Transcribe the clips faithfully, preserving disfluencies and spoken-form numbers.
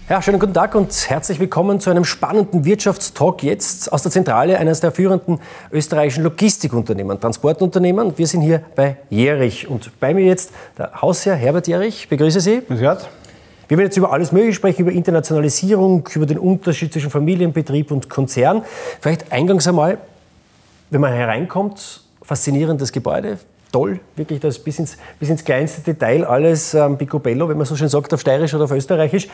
Ja, schönen guten Tag und herzlich willkommen zu einem spannenden Wirtschaftstalk jetzt aus der Zentrale eines der führenden österreichischen Logistikunternehmen, Transportunternehmen. Wir sind hier bei Jerich und bei mir jetzt der Hausherr Herbert Jerich. Begrüße Sie. Grüß Gott. Wir werden jetzt über alles Mögliche sprechen, über Internationalisierung, über den Unterschied zwischen Familienbetrieb und Konzern. Vielleicht eingangs einmal, wenn man hereinkommt, faszinierendes Gebäude. Toll, wirklich das bis ins, bis ins kleinste Detail, alles ähm, picobello, wenn man so schön sagt, auf Steirisch oder auf Österreichisch.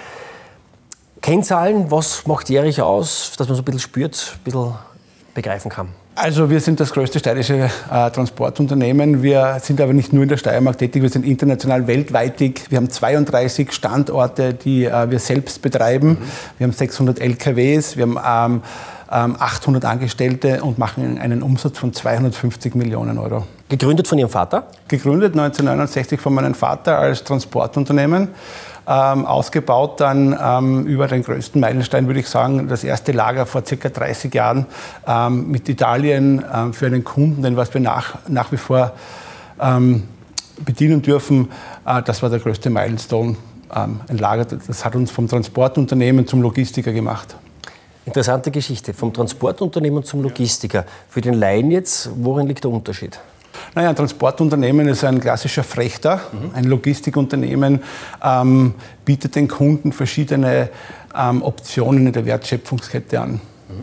Kennzahlen, was macht Jerich aus, dass man so ein bisschen spürt, ein bisschen begreifen kann? Also wir sind das größte steirische äh, Transportunternehmen. Wir sind aber nicht nur in der Steiermark tätig, wir sind international weltweit tätig. Wir haben zweiunddreißig Standorte, die äh, wir selbst betreiben. Mhm. Wir haben sechshundert L K Ws, wir haben ähm, achthundert Angestellte und machen einen Umsatz von zweihundertfünfzig Millionen Euro. Gegründet von Ihrem Vater? Gegründet neunzehnhundertneunundsechzig von meinem Vater als Transportunternehmen. Ähm, ausgebaut dann ähm, über den größten Meilenstein, würde ich sagen, das erste Lager vor circa dreißig Jahren ähm, mit Italien ähm, für einen Kunden, den was wir nach, nach wie vor ähm, bedienen dürfen. Äh, das war der größte Milestone, ähm, ein Lager. Das hat uns vom Transportunternehmen zum Logistiker gemacht. Interessante Geschichte, vom Transportunternehmen zum Logistiker. Für den Laien jetzt, worin liegt der Unterschied? Naja, ein Transportunternehmen ist ein klassischer Frechter. Mhm. Ein Logistikunternehmen ähm, bietet den Kunden verschiedene ähm, Optionen in der Wertschöpfungskette an. Mhm.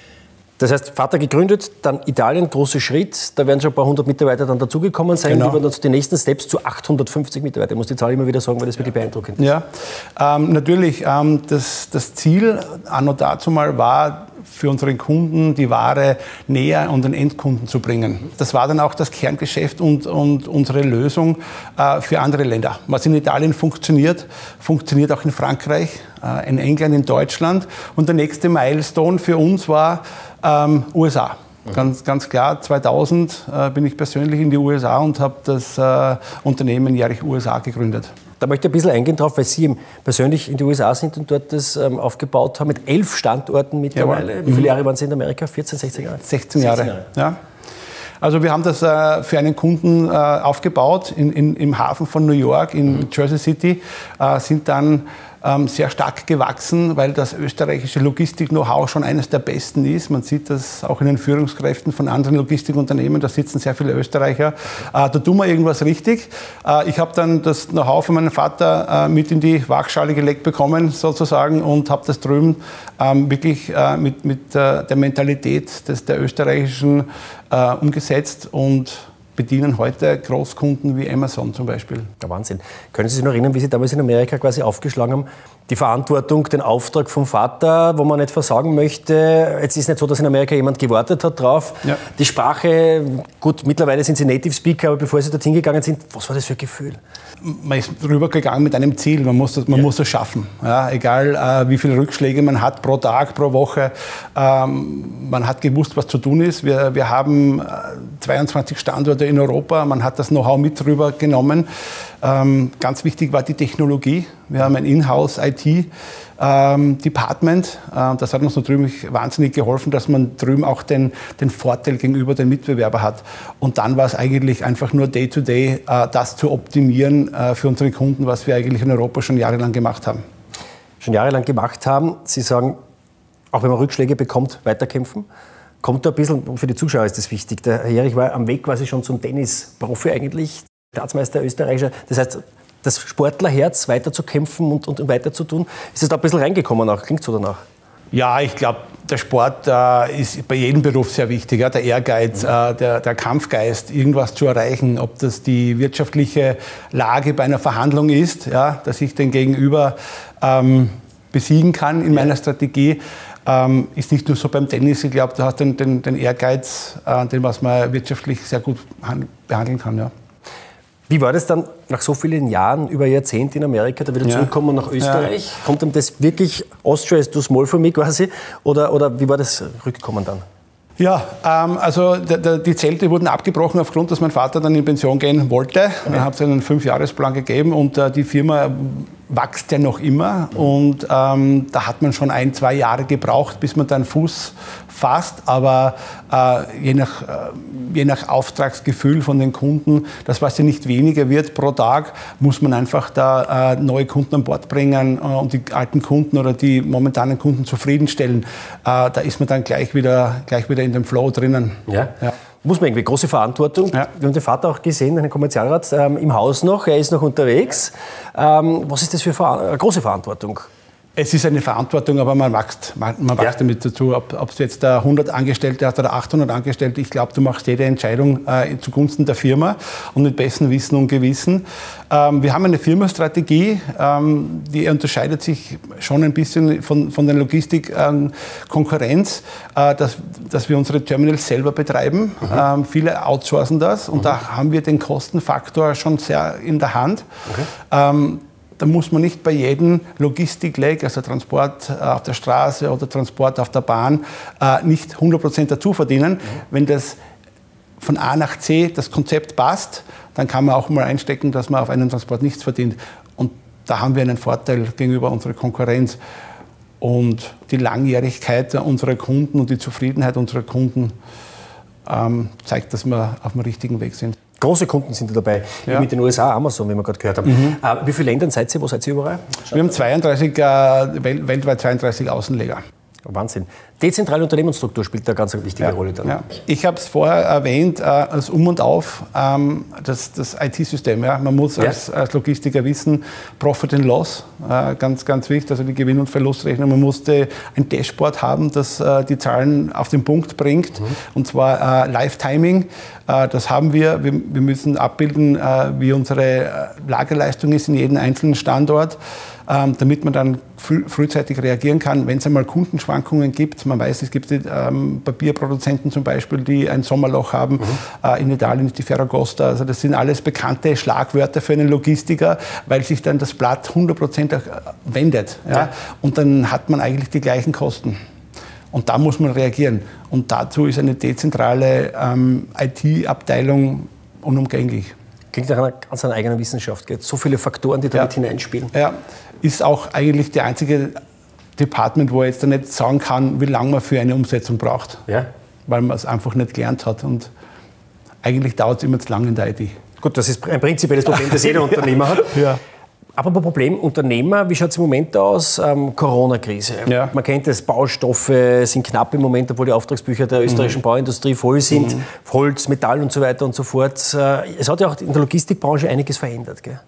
Das heißt, Vater gegründet, dann Italien, großer Schritt. Da werden schon ein paar hundert Mitarbeiter dann dazugekommen sein. Genau. Die werden dann zu den nächsten Steps zu achthundertfünfzig Mitarbeitern. Ich muss die Zahl immer wieder sagen, weil das wirklich beeindruckend ist. Ja, ähm, natürlich. Ähm, das, das Ziel anno dazu mal war, für unseren Kunden die Ware näher an den Endkunden zu bringen. Das war dann auch das Kerngeschäft und, und unsere Lösung äh, für andere Länder. Was in Italien funktioniert, funktioniert auch in Frankreich, äh, in England, in Deutschland. Und der nächste Milestone für uns war ähm, U S A. Mhm. Ganz, ganz klar, zweitausend äh, bin ich persönlich in die U S A und habe das äh, Unternehmen Jerich U S A gegründet. Da möchte ich ein bisschen eingehen drauf, weil Sie persönlich in die U S A sind und dort das ähm, aufgebaut haben mit elf Standorten mittlerweile. Jawohl. Wie viele mhm. Jahre waren Sie in Amerika? vierzehn, sechzehn Jahre? sechzehn Jahre. sechzehn Jahre. Ja. Also wir haben das äh, für einen Kunden äh, aufgebaut in, in, im Hafen von New York, in mhm. Jersey City, äh, sind dann ähm, sehr stark gewachsen, weil das österreichische Logistik-Know-how schon eines der besten ist. Man sieht das auch in den Führungskräften von anderen Logistikunternehmen, da sitzen sehr viele Österreicher. Äh, da tun wir irgendwas richtig. Äh, ich habe dann das Know-how von meinem Vater äh, mit in die Waagschale gelegt bekommen, sozusagen, und habe das drüben ähm, wirklich äh, mit, mit äh, der Mentalität des, der österreichischen äh, umgesetzt und bedienen heute Großkunden wie Amazon zum Beispiel. Ja, Wahnsinn. Können Sie sich noch erinnern, wie Sie damals in Amerika quasi aufgeschlagen haben? Die Verantwortung, den Auftrag vom Vater, wo man nicht versagen möchte. Jetzt ist nicht so, dass in Amerika jemand gewartet hat drauf. Ja. Die Sprache, gut, mittlerweile sind Sie Native Speaker, aber bevor Sie dorthin gegangen sind, was war das für ein Gefühl? Man ist rübergegangen mit einem Ziel, man muss das, man ja. muss das schaffen. Ja, egal äh, wie viele Rückschläge man hat pro Tag, pro Woche. Ähm, man hat gewusst, was zu tun ist. Wir, wir haben äh, zweiundzwanzig Standorte in Europa, man hat das Know-how mit rübergenommen. Ähm, ganz wichtig war die Technologie. Wir haben ein Inhouse-I T-Department. Ähm, das hat uns natürlich wahnsinnig geholfen, dass man drüben auch den, den Vorteil gegenüber den Mitbewerbern hat. Und dann war es eigentlich einfach nur Day-to-Day, äh, das zu optimieren äh, für unsere Kunden, was wir eigentlich in Europa schon jahrelang gemacht haben. Schon jahrelang gemacht haben. Sie sagen, auch wenn man Rückschläge bekommt, weiterkämpfen. Kommt da ein bisschen, für die Zuschauer ist das wichtig, der Herr Jerich war am Weg quasi schon zum Tennis-Profi eigentlich, Staatsmeister Österreicher. Das heißt, das Sportlerherz weiter zu kämpfen und, und weiter zu tun, ist das da ein bisschen reingekommen auch? Klingt so danach? Ja, ich glaube, der Sport äh, ist bei jedem Beruf sehr wichtig. Ja? Der Ehrgeiz, mhm. äh, der, der Kampfgeist, irgendwas zu erreichen, ob das die wirtschaftliche Lage bei einer Verhandlung ist, ja? Dass ich den Gegenüber ähm, besiegen kann in ja. meiner Strategie. Ähm, ist nicht nur so beim Tennis. Ich glaube, du hast den, den, den Ehrgeiz, äh, den was man wirtschaftlich sehr gut behandeln kann. Ja. Wie war das dann nach so vielen Jahren, über Jahrzehnte in Amerika, da wieder ja. zurückkommen nach Österreich? Ja. Kommt einem das wirklich, Austria is too small for me quasi? Oder, oder wie war das rückgekommen dann? Ja, ähm, also der, der, die Zelte wurden abgebrochen aufgrund, dass mein Vater dann in Pension gehen wollte. Ja. Ich habe es einen Fünfjahresplan gegeben und äh, die Firma wächst ja noch immer und ähm, da hat man schon ein, zwei Jahre gebraucht, bis man dann Fuß fasst, aber äh, je, nach, äh, je nach Auftragsgefühl von den Kunden, das was ja nicht weniger wird pro Tag, muss man einfach da äh, neue Kunden an Bord bringen äh, und die alten Kunden oder die momentanen Kunden zufriedenstellen. Äh, da ist man dann gleich wieder, gleich wieder in dem Flow drinnen. Ja. Ja. Muss man irgendwie große Verantwortung. Ja. Wir haben den Vater auch gesehen, den Kommerzialrat, ähm, im Haus noch, er ist noch unterwegs. Ähm, was ist das für eine große Verantwortung? Es ist eine Verantwortung, aber man wächst, man, man wächst ja. damit dazu. Ob, ob du jetzt hundert Angestellte hast oder achthundert Angestellte, ich glaube, du machst jede Entscheidung äh, zugunsten der Firma und mit bestem Wissen und Gewissen. Ähm, wir haben eine Firmenstrategie, ähm, die unterscheidet sich schon ein bisschen von, von der Logistik-Konkurrenz, äh, dass, dass wir unsere Terminals selber betreiben. Mhm. Ähm, viele outsourcen das und mhm. da haben wir den Kostenfaktor schon sehr in der Hand. Okay. Ähm, Da muss man nicht bei jedem Logistikleg, also Transport auf der Straße oder Transport auf der Bahn, nicht hundert Prozent dazu verdienen. Mhm. Wenn das von A nach C das Konzept passt, dann kann man auch mal einstecken, dass man auf einem Transport nichts verdient. Und da haben wir einen Vorteil gegenüber unserer Konkurrenz. Und die Langjährigkeit unserer Kunden und die Zufriedenheit unserer Kunden ähm, zeigt, dass wir auf dem richtigen Weg sind. Große Kunden sind dabei, ja. Mit den U S A, Amazon, wie wir gerade gehört haben. Mhm. Äh, wie viele Länder seid ihr? Wo seid ihr überall? Wir haben zweiunddreißig, äh, weltweit zweiunddreißig Außenleger. Wahnsinn. Dezentrale Unternehmensstruktur spielt da ganz eine wichtige ja, Rolle dann. Ja. Ich habe es vorher erwähnt, äh, als Um und Auf, ähm, das, das I T-System. Ja. Man muss ja. als, als Logistiker wissen, Profit and Loss, äh, ganz, ganz wichtig, also die Gewinn- und Verlustrechnung. Man musste ein Dashboard haben, das äh, die Zahlen auf den Punkt bringt, mhm. und zwar äh, Live-Timing. Äh, das haben wir. wir. Wir müssen abbilden, äh, wie unsere Lagerleistung ist in jedem einzelnen Standort, ähm, damit man dann früh, frühzeitig reagieren kann, wenn es einmal Kundenschwankungen gibt. Man weiß, es gibt ähm, Papierproduzenten zum Beispiel, die ein Sommerloch haben. Mhm. Äh, in Italien ist die Ferragosta. Also das sind alles bekannte Schlagwörter für einen Logistiker, weil sich dann das Blatt hundert Prozent wendet. Ja? Ja. Und dann hat man eigentlich die gleichen Kosten. Und da muss man reagieren. Und dazu ist eine dezentrale ähm, I T-Abteilung unumgänglich. Klingt nach einer ganz einer eigenen Wissenschaft. Gell? So viele Faktoren, die damit ja. hineinspielen. Ja, ist auch eigentlich die einzige Department, wo er jetzt nicht sagen kann, wie lange man für eine Umsetzung braucht. Ja. Weil man es einfach nicht gelernt hat. Und eigentlich dauert es immer zu lange in der I T. Gut, das ist ein prinzipielles Problem, das jeder Unternehmer hat. Ja. Aber Problem Unternehmer, wie schaut es im Moment aus? Ähm, Corona-Krise. Ja. Man kennt es, Baustoffe sind knapp im Moment, obwohl die Auftragsbücher der österreichischen mhm. Bauindustrie voll sind. Mhm. Holz, Metall und so weiter und so fort. Es hat ja auch in der Logistikbranche einiges verändert, gell?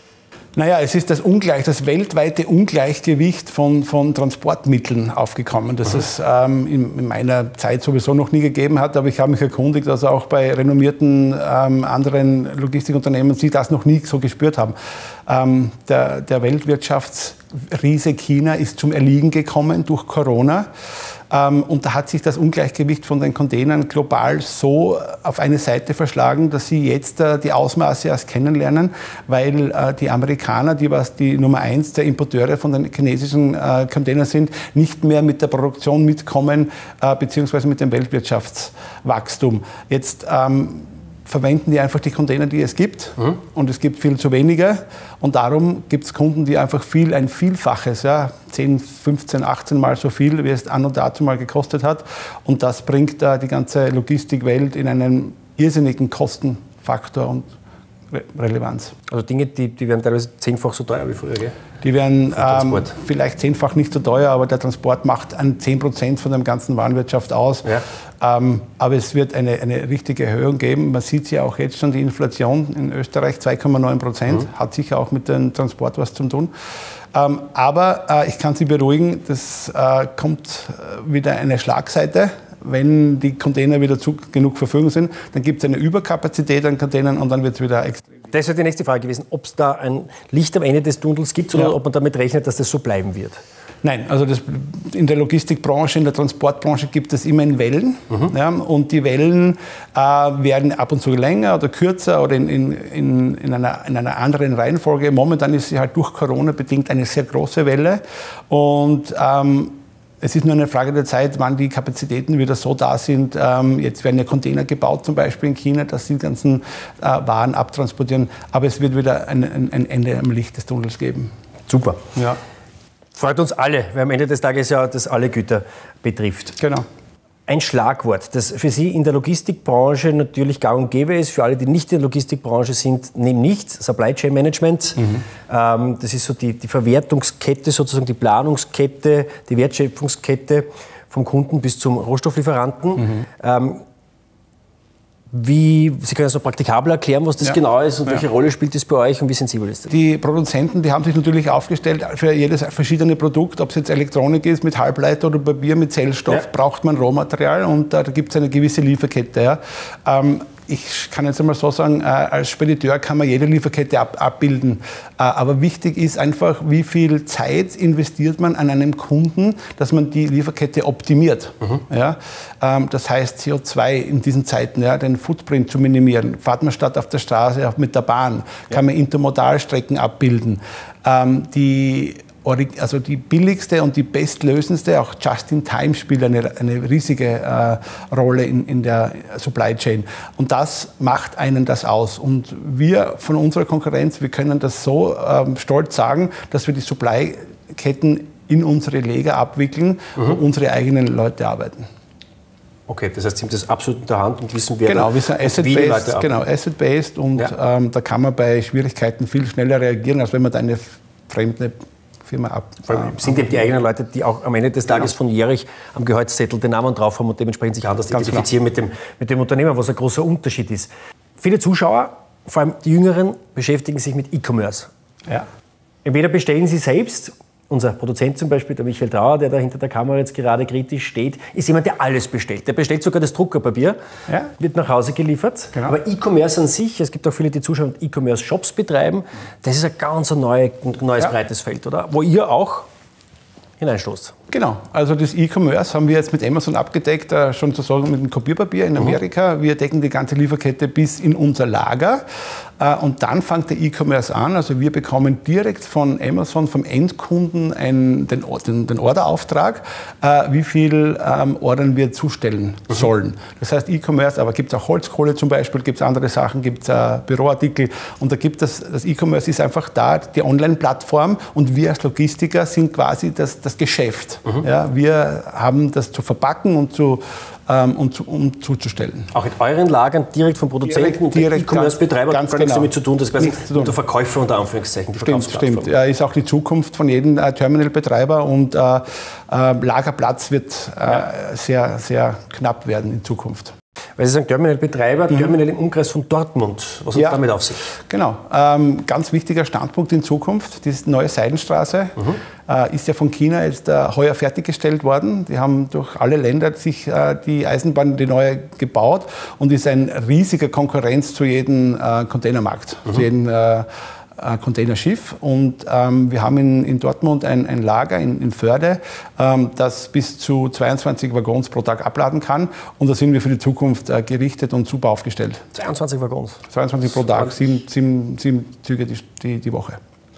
Naja, es ist das Ungleich, das weltweite Ungleichgewicht von, von Transportmitteln aufgekommen, das mhm. es ähm, in, in meiner Zeit sowieso noch nie gegeben hat. Aber ich habe mich erkundigt, dass auch bei renommierten ähm, anderen Logistikunternehmen sie das noch nie so gespürt haben. Ähm, der, der Weltwirtschaftsriese China ist zum Erliegen gekommen durch Corona. Ähm, und da hat sich das Ungleichgewicht von den Containern global so auf eine Seite verschlagen, dass sie jetzt äh, die Ausmaße erst kennenlernen, weil äh, die Amerikaner, die was die Nummer eins der Importeure von den chinesischen äh, Containern sind, nicht mehr mit der Produktion mitkommen, äh, beziehungsweise mit dem Weltwirtschaftswachstum. Jetzt ähm, verwenden die einfach die Container, die es gibt, mhm. und es gibt viel zu wenige. Und darum gibt es Kunden, die einfach viel, ein Vielfaches, ja, zehn, fünfzehn, achtzehn Mal so viel, wie es an und dazu mal gekostet hat. Und das bringt äh, die ganze Logistikwelt in einen irrsinnigen Kostenfaktor und Re Relevanz. Also Dinge, die, die werden teilweise zehnfach so teuer wie früher, gell? Die werden ähm, vielleicht zehnfach nicht so teuer, aber der Transport macht an zehn Prozent von der ganzen Warenwirtschaft aus. Ja. Ähm, aber es wird eine, eine richtige Erhöhung geben. Man sieht ja auch jetzt schon, die Inflation in Österreich zwei Komma neun Prozent, mhm. hat sicher auch mit dem Transport was zu tun. Ähm, aber äh, ich kann Sie beruhigen, das äh, kommt wieder eine Schlagseite. Wenn die Container wieder zu genug Verfügung sind, dann gibt es eine Überkapazität an Containern und dann wird es wieder extrem. Das wäre die nächste Frage gewesen, ob es da ein Licht am Ende des Tunnels gibt oder ja. ob man damit rechnet, dass das so bleiben wird. Nein, also das, in der Logistikbranche, in der Transportbranche gibt es immer in Wellen. Mhm. Ja, und die Wellen äh, werden ab und zu länger oder kürzer oder in, in, in, in, einer, in einer anderen Reihenfolge. Momentan ist sie halt durch Corona bedingt eine sehr große Welle. Und ähm, es ist nur eine Frage der Zeit, wann die Kapazitäten wieder so da sind. Ähm, jetzt werden ja Container gebaut, zum Beispiel in China, dass sie die ganzen äh, Waren abtransportieren. Aber es wird wieder ein, ein, ein Ende am Licht des Tunnels geben. Super. Ja. Freut uns alle, weil am Ende des Tages ja das alle Güter betrifft. Genau. Ein Schlagwort, das für Sie in der Logistikbranche natürlich gang und gäbe ist, für alle, die nicht in der Logistikbranche sind, neben nichts, Supply Chain Management. Mhm. Ähm, das ist so die, die Verwertungskette, sozusagen die Planungskette, die Wertschöpfungskette vom Kunden bis zum Rohstofflieferanten. Mhm. Ähm, Wie, Sie können das noch praktikabel erklären, was das ja. genau ist und ja. welche Rolle spielt das bei euch und wie sensibel ist das? Die Produzenten, die haben sich natürlich aufgestellt für jedes verschiedene Produkt, ob es jetzt Elektronik ist, mit Halbleiter oder Papier, mit Zellstoff, ja. braucht man Rohmaterial und äh, da gibt es eine gewisse Lieferkette. Ja. Ähm, Ich kann jetzt einmal so sagen, als Spediteur kann man jede Lieferkette ab, abbilden. Aber wichtig ist einfach, wie viel Zeit investiert man an einem Kunden, dass man die Lieferkette optimiert. Mhm. Ja? Das heißt, C O zwei in diesen Zeiten, ja, den Footprint zu minimieren. Fahrt man statt auf der Straße auch mit der Bahn, kann man Intermodalstrecken abbilden. Die Also die billigste und die bestlösendste, auch Just-in-Time spielt eine, eine riesige äh, Rolle in, in der Supply Chain. Und das macht einen das aus. Und wir von unserer Konkurrenz, wir können das so ähm, stolz sagen, dass wir die Supply-Ketten in unsere Lager abwickeln, mhm. wo unsere eigenen Leute arbeiten. Okay, das heißt, Sie haben das absolut in der Hand und wissen, wer genau, wir sind asset-based, genau, asset-based und ja. ähm, da kann man bei Schwierigkeiten viel schneller reagieren, als wenn man da eine fremde Firma ab. Vor allem sind eben die eigenen Leute, die auch am Ende des Tages genau. von jährig am Gehaltszettel den Namen drauf haben und dementsprechend sich anders Ganz identifizieren mit dem, mit dem Unternehmen, was ein großer Unterschied ist. Viele Zuschauer, vor allem die Jüngeren, beschäftigen sich mit E-Commerce. Ja. Entweder bestellen sie selbst, unser Produzent zum Beispiel, der Michael Trauer, der da hinter der Kamera jetzt gerade kritisch steht, ist jemand, der alles bestellt. Der bestellt sogar das Druckerpapier, ja. wird nach Hause geliefert. Genau. Aber E-Commerce an sich, es gibt auch viele, die Zuschauen und E-Commerce-Shops betreiben, das ist ein ganz neue, neues, ja. breites Feld, oder? Wo ihr auch hineinstoßt. Genau, also das E-Commerce haben wir jetzt mit Amazon abgedeckt, äh, schon sozusagen mit dem Kopierpapier in Amerika. Mhm. Wir decken die ganze Lieferkette bis in unser Lager äh, und dann fängt der E-Commerce an. Also wir bekommen direkt von Amazon, vom Endkunden, ein, den, den, den Orderauftrag, äh, wie viel ähm, Ordern wir zustellen mhm. sollen. Das heißt E-Commerce, aber gibt es auch Holzkohle zum Beispiel, gibt es andere Sachen, gibt es äh, Büroartikel und da gibt es, das E-Commerce ist einfach da, die Online-Plattform und wir als Logistiker sind quasi das, das Geschäft. Mhm. Ja, wir haben das zu verpacken und, zu, ähm, und zu, um zuzustellen. Auch in euren Lagern direkt vom Produzenten und E-Commerce-Betreiber ganz gar nichts genau. damit zu tun, das ist quasi der Verkäufer unter Anführungszeichen. Die stimmt, stimmt. Ja, ist auch die Zukunft von jedem äh, Terminalbetreiber und äh, äh, Lagerplatz wird äh, ja. sehr, sehr knapp werden in Zukunft. Weil Sie sagen Terminalbetreiber, mhm. Terminal im Umkreis von Dortmund. Was hat ja, damit auf sich? Genau. Ähm, ganz wichtiger Standpunkt in Zukunft. Die neue Seidenstraße mhm. äh, ist ja von China jetzt äh, heuer fertiggestellt worden. Die haben durch alle Länder sich äh, die Eisenbahn, die neue, gebaut und ist ein riesiger Konkurrenz zu jedem äh, Containermarkt, mhm. zu jedem äh, Containerschiff und ähm, wir haben in, in Dortmund ein, ein Lager in, in Förde, ähm, das bis zu zweiundzwanzig Waggons pro Tag abladen kann und da sind wir für die Zukunft äh, gerichtet und super aufgestellt. zweiundzwanzig Waggons? zweiundzwanzig pro Tag, sieben, sieben, sieben Züge die, die, die Woche.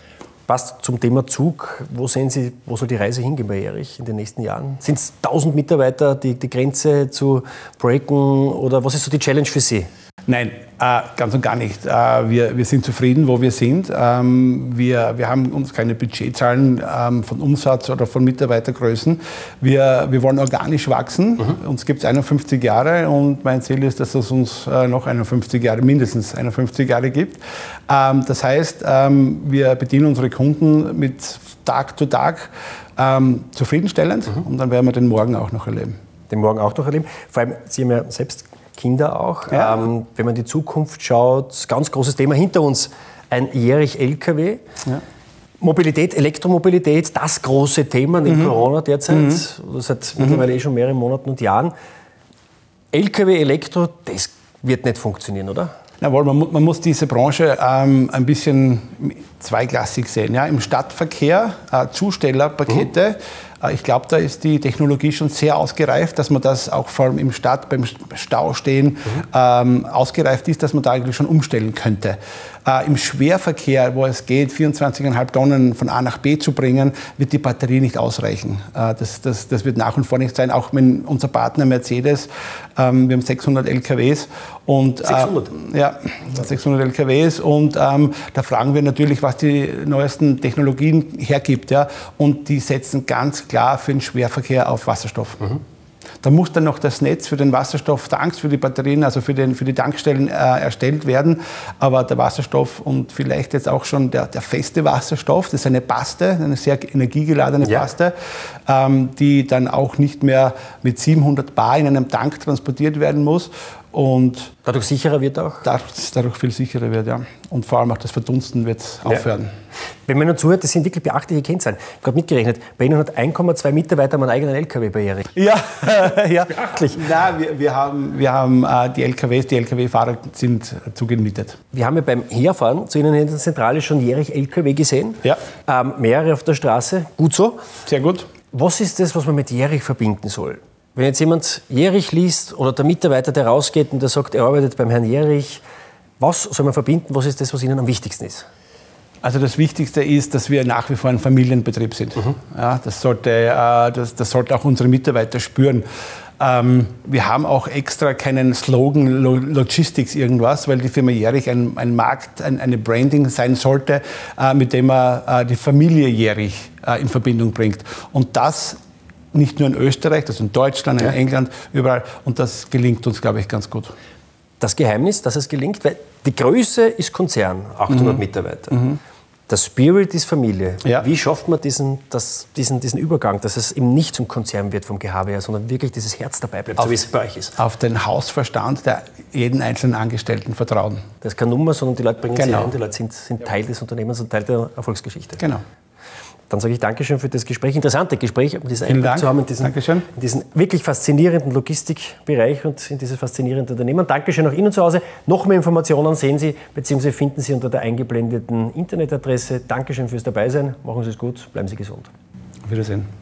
Passt zum Thema Zug. Wo sehen Sie, wo soll die Reise hingehen bei Erich in den nächsten Jahren? Sind es tausend Mitarbeiter, die, die Grenze zu breaken oder was ist so die Challenge für Sie? Nein, äh, ganz und gar nicht. Äh, wir, wir sind zufrieden, wo wir sind. Ähm, wir, wir haben uns keine Budgetzahlen ähm, von Umsatz oder von Mitarbeitergrößen. Wir, wir wollen organisch wachsen. Mhm. Uns gibt es einundfünfzig Jahre und mein Ziel ist, dass es uns äh, noch einundfünfzig Jahre, mindestens einundfünfzig Jahre gibt. Ähm, das heißt, ähm, wir bedienen unsere Kunden mit Tag zu Tag ähm, zufriedenstellend mhm. und dann werden wir den Morgen auch noch erleben. Den Morgen auch noch erleben. Vor allem, Sie haben ja selbst Kinder auch. Ja. Ähm, wenn man in die Zukunft schaut, ganz großes Thema hinter uns, ein Erich-L K W. Ja. Mobilität, Elektromobilität, das große Thema neben mhm. Corona derzeit, mhm. seit mhm. mittlerweile eh schon mehreren Monaten und Jahren. L K W, Elektro, das wird nicht funktionieren, oder? Jawohl, man, man muss diese Branche ähm, ein bisschen zweiklassig sehen. Ja? Im Stadtverkehr äh, Zustellerpakete, mhm. Ich glaube, da ist die Technologie schon sehr ausgereift, dass man das auch vor allem im Stadt beim Stau stehen mhm. ähm, ausgereift ist, dass man da eigentlich schon umstellen könnte. Äh, Im Schwerverkehr, wo es geht, vierundzwanzig Komma fünf Tonnen von A nach B zu bringen, wird die Batterie nicht ausreichen. Äh, das, das, das wird nach und vor nicht sein. Auch wenn unser Partner Mercedes, ähm, wir haben sechshundert L K Ws und sechshundert? Äh, ja, sechshundert L K Ws und ähm, da fragen wir natürlich, was die neuesten Technologien hergibt, ja, und die setzen ganz klar für den Schwerverkehr auf Wasserstoff. Mhm. Da muss dann noch das Netz für den Wasserstoff, Tanks für die Batterien, also für, den, für die Tankstellen äh, erstellt werden. Aber der Wasserstoff und vielleicht jetzt auch schon der, der feste Wasserstoff, das ist eine Paste, eine sehr energiegeladene ja. Paste, ähm, die dann auch nicht mehr mit siebenhundert Bar in einem Tank transportiert werden muss. Und dadurch sicherer wird auch? Dadurch viel sicherer wird, ja. Und vor allem auch das Verdunsten wird aufhören. Ja. Wenn man nur zuhört, das sind wirklich beachtliche Kennzahlen. Ich habe gerade mitgerechnet, bei Ihnen hat eins Komma zwei Mitarbeiter einen eigenen L K W bei Jährig. Ja, ja. Beachtlich. Nein, wir, wir haben, wir haben äh, die L K Ws, die L K W-Fahrer sind zugemietet. Wir haben ja beim Herfahren zu Ihnen in der Zentrale schon Jährig L K W gesehen. Ja. Ähm, mehrere auf der Straße. Gut so. Sehr gut. Was ist das, was man mit Jährig verbinden soll? Wenn jetzt jemand Jährig liest oder der Mitarbeiter, der rausgeht und der sagt, er arbeitet beim Herrn Jährig, was soll man verbinden? Was ist das, was Ihnen am wichtigsten ist? Also das Wichtigste ist, dass wir nach wie vor ein Familienbetrieb sind. Mhm. Ja, das, sollte, äh, das, das sollte auch unsere Mitarbeiter spüren. Ähm, wir haben auch extra keinen Slogan Lo Logistics irgendwas, weil die Firma Jährig ein, ein Markt, ein, eine Branding sein sollte, äh, mit dem man äh, die Familie Jährig äh, in Verbindung bringt. Und das nicht nur in Österreich, das in Deutschland, in ja. England, überall. Und das gelingt uns, glaube ich, ganz gut. Das Geheimnis, dass es gelingt, weil die Größe ist Konzern, achthundert mhm. Mitarbeiter. Mhm. Der Spirit ist Familie. Ja. Wie schafft man diesen, das, diesen, diesen Übergang, dass es eben nicht zum Konzern wird vom G H W, sondern wirklich dieses Herz dabei bleibt, auf, so wie es bei euch ist? Auf den Hausverstand der jeden einzelnen Angestellten vertrauen. Das ist keine Nummer, sondern die Leute bringen genau. sie ein, die Leute sind, sind Teil des Unternehmens und Teil der Erfolgsgeschichte. Genau. Dann sage ich Dankeschön für das Gespräch, interessante Gespräch, um diesen Einblick zu haben in diesen, in diesen wirklich faszinierenden Logistikbereich und in dieses faszinierende Unternehmen. Dankeschön auch Ihnen zu Hause. Noch mehr Informationen sehen Sie bzw. finden Sie unter der eingeblendeten Internetadresse. Dankeschön fürs Dabeisein. Machen Sie es gut, bleiben Sie gesund. Auf Wiedersehen.